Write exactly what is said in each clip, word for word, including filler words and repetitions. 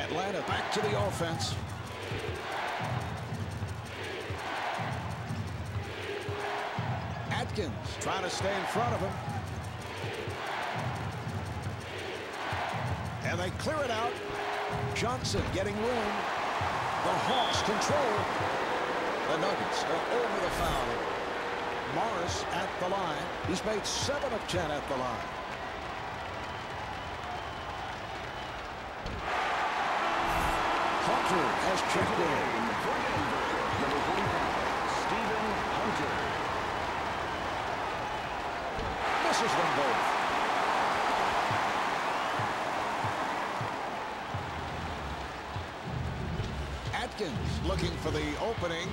Atlanta back to the offense. Atkins trying to stay in front of him. And they clear it out. Johnson getting room. The Hawks control. The Nuggets are over the foul. Morris at the line. He's made seven of ten at the line. Hunter has checked in. Number forty-five, Stephen Hunter. Misses them both. Atkins looking for the opening.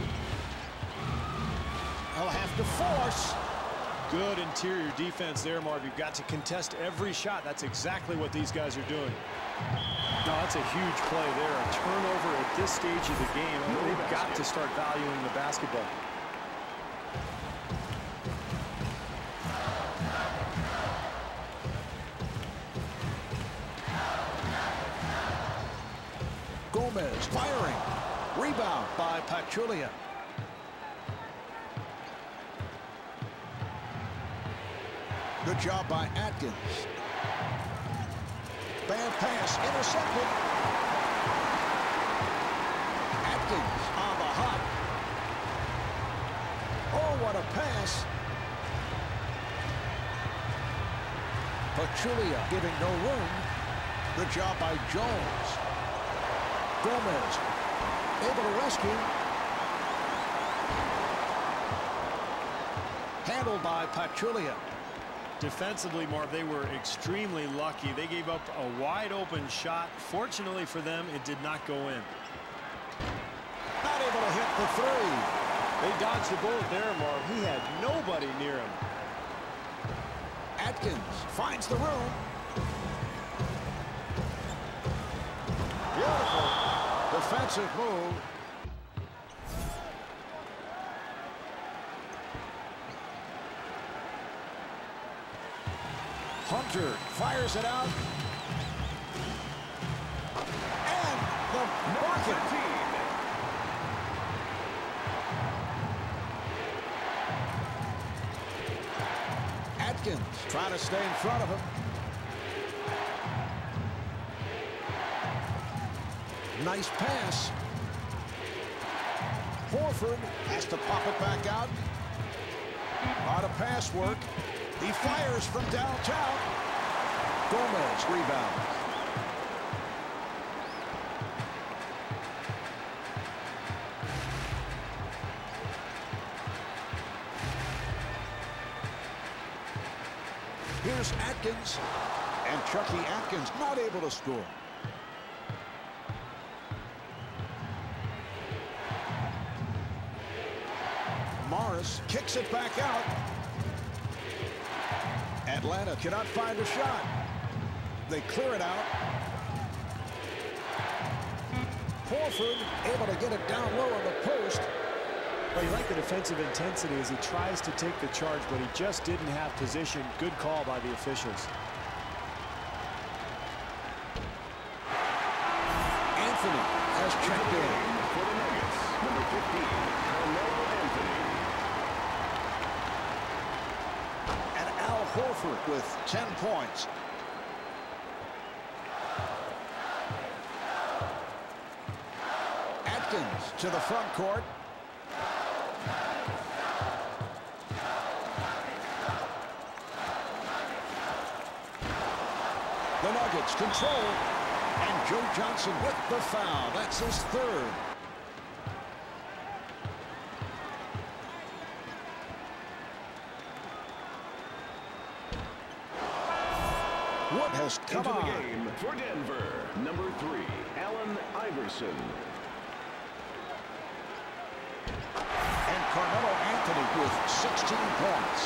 He'll have to force. Good interior defense there, Marv. You've got to contest every shot. That's exactly what these guys are doing. No, that's a huge play there. A turnover at this stage of the game. They've got to start valuing the basketball. Gomez firing. Rebound by Pachulia. Good job by Atkins. Bad pass intercepted. Atkins on the hop. Oh, what a pass. Pachulia giving no room. Good job by Jones. Gomez able to rescue. Handled by Pachulia. Defensively, Marv, they were extremely lucky. They gave up a wide-open shot. Fortunately for them, it did not go in. Not able to hit the three. They dodged the bullet there, Marv. He had nobody near him. Atkins finds the room. Beautiful defensive move. Hunter fires it out. And the bucket. Atkins trying to stay in front of him. Nice pass. Horford has to pop it back out. A lot of pass work. He fires from downtown. Gomez rebounds. Here's Atkins. And Chucky Atkins not able to score. Morris kicks it back out. Atlanta cannot find a shot. They clear it out. Horford able to get it down low on the post. Well, you like the defensive intensity as he tries to take the charge, but he just didn't have position. Good call by the officials. Anthony has checked in. For the Nuggets, number fifteen, Anthony. And Al Horford with ten points. Atkins to the front court. The Nuggets control. And Joe Johnson with the foul. That's his third. What has come Into the on? game for Denver, number three, Allen Iverson. And Carmelo Anthony with sixteen points.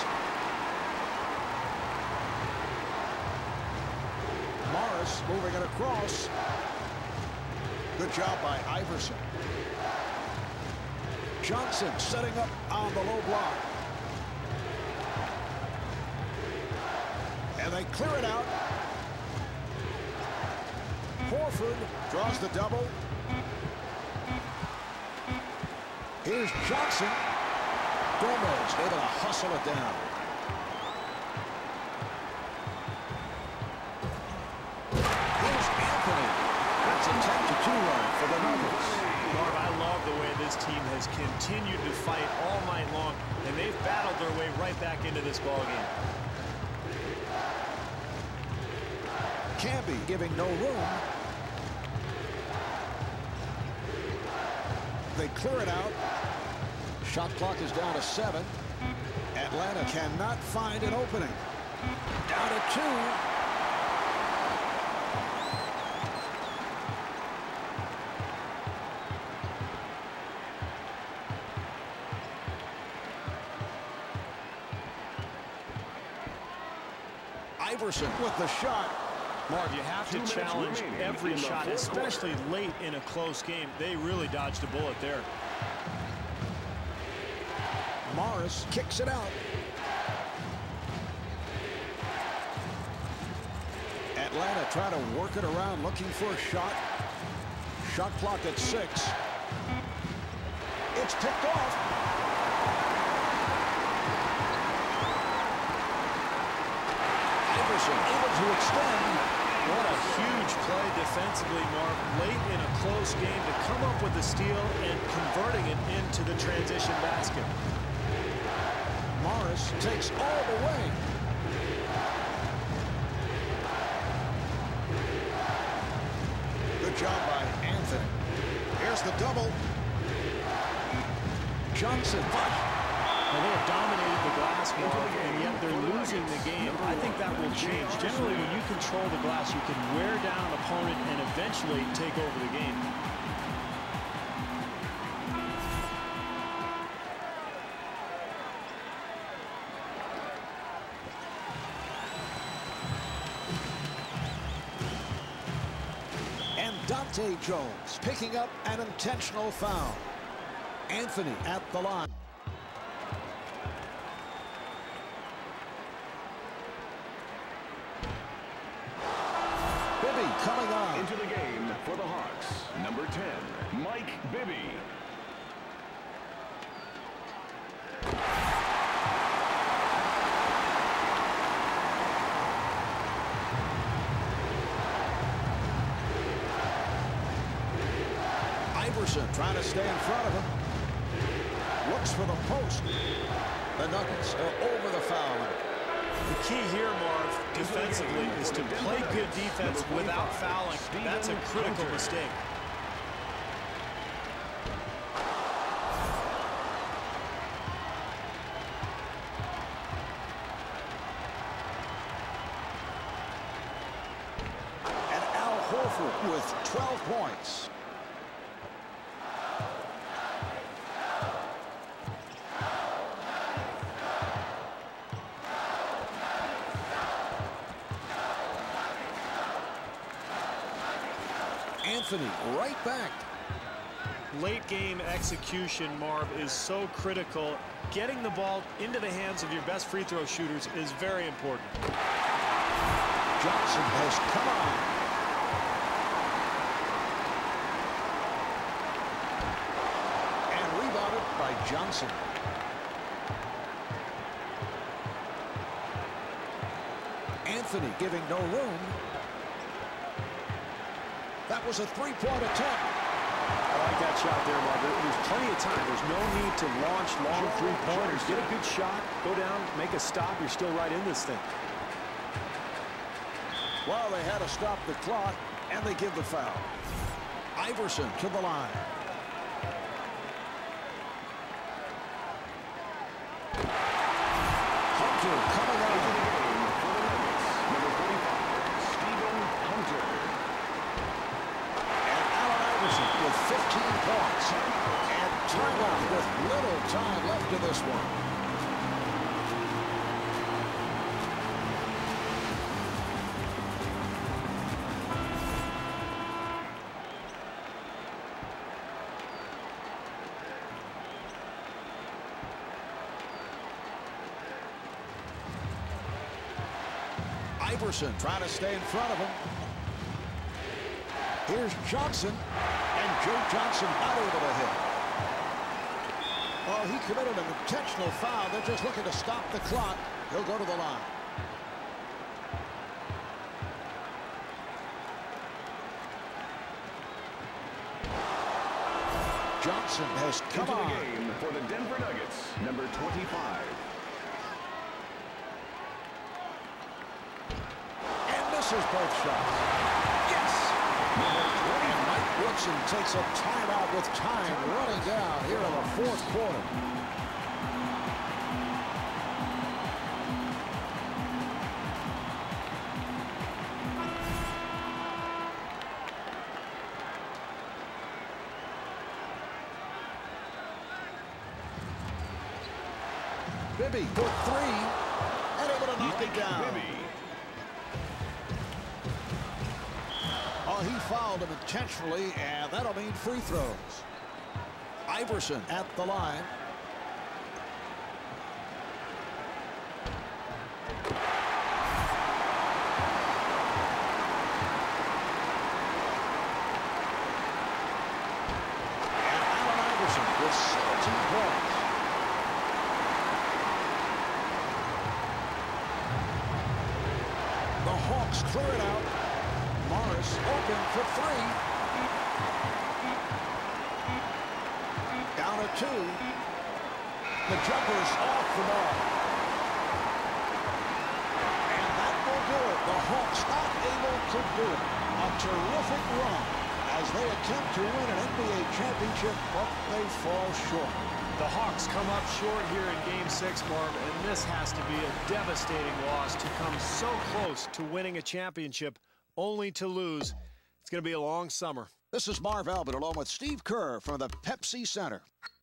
Morris moving it across. Good job by Iverson. Johnson setting up on the low block. And they clear it out. Horford Horford draws the double. Here's Johnson. Gomez able to hustle it down. Here's Anthony. That's a ten to two run for the Nuggets. Marv, I love the way this team has continued to fight all night long, and they've battled their way right back into this ballgame. Camby giving no room. They clear it out. Shot clock is down to seven. Atlanta cannot find an opening. Down to two. Iverson with the shot. Marv, you have to challenge every shot, especially late in a close game. They really dodged a bullet there. Morris kicks it out. Atlanta trying to work it around, looking for a shot. Shot clock at six. It's picked off. Iverson able to extend. What a huge play defensively, Marv. Late in a close game to come up with the steal and converting it into the transition basket. Morris takes all the way. Good job by Anthony. Here's the double. Johnson. Well, they have dominated the glass, Marv, and yet they're losing the game. I think that will change. Generally, when you control the glass, you can wear down an opponent and eventually take over the game. And Dante Jones picking up an intentional foul. Anthony at the line. Coming on. Into the game for the Hawks, number ten, Mike Bibby. Iverson trying to stay in front of him. Looks for the post. The Nuggets are over the foul line. The key here, Marv, defensively, is to play good defense without fouling. That's a critical mistake. And Al Horford with twelve points. Anthony right back. Late game execution, Marv, is so critical. Getting the ball into the hands of your best free throw shooters is very important. Johnson has come on. And rebounded by Johnson. Anthony giving no room. That was a three-point attempt. I like that shot there, Marv. There's plenty of time. There's no need to launch long three-pointers. Get a good shot, go down, make a stop. You're still right in this thing. Well, they had to stop the clock, and they give the foul. Iverson to the line. Hunter coming on. With fifteen points and timeout with little time left in this one. Iverson trying to stay in front of him. Here's Johnson, and Joe Johnson not able to hit. Oh, he committed an intentional foul. They're just looking to stop the clock. He'll go to the line. Johnson has come Into on. the game for the Denver Nuggets, number twenty-five. And misses both shots. Yes! And Mike Woodson takes a timeout with time running down here in the fourth quarter. Bibby for three, and able to knock it down. Camby. Oh, he fouled him intentionally, and that'll mean free throws. Iverson at the line. And Allen Iverson with seventeen points. The Hawks clear it out. Morris open for three. Down at two. The jumper's off the ball. And that will do it. The Hawks not able to do it. A terrific run as they attempt to win an N B A championship, but they fall short. The Hawks come up short here in game six, Marv, and this has to be a devastating loss to come so close to winning a championship only to lose. It's going to be a long summer. This is Marv Albert along with Steve Kerr from the Pepsi Center.